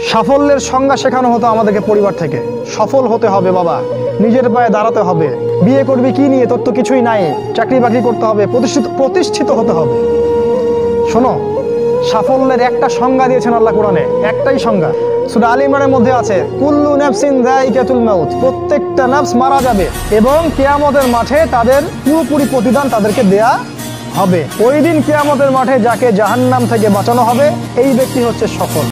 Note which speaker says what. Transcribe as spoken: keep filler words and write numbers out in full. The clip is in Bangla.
Speaker 1: সাফল্যের সংজ্ঞা শেখানো হতো আমাদেরকে পরিবার থেকে। সফল হতে হবে বাবা, নিজের পায়ে দাঁড়াতে হবে, বিয়ে করবি কি নিয়ে, তোর তো কিছুই নাই, চাকরি বাকরি করতে হবে, প্রতিষ্ঠিত প্রতিষ্ঠিত হতে হবে। শোনো, সাফল্যের একটা সংজ্ঞা দিয়েছেন আল্লাহ কোরআনে, একটাই সংজ্ঞা। সূরা আলে ইমরানের মধ্যে আছে, কুল্লু নাফসিন যায়িকাতুল মাউত, প্রত্যেকটা নফস মারা যাবে এবং কিয়ামতের মাঠে তাদের পুরোপুরি প্রতিদান তাদেরকে দেয়া হবে। ওই দিন কিয়ামতের মাঠে যাকে জাহান্নাম থেকে বাঁচানো হবে, এই ব্যক্তি হচ্ছে সফল।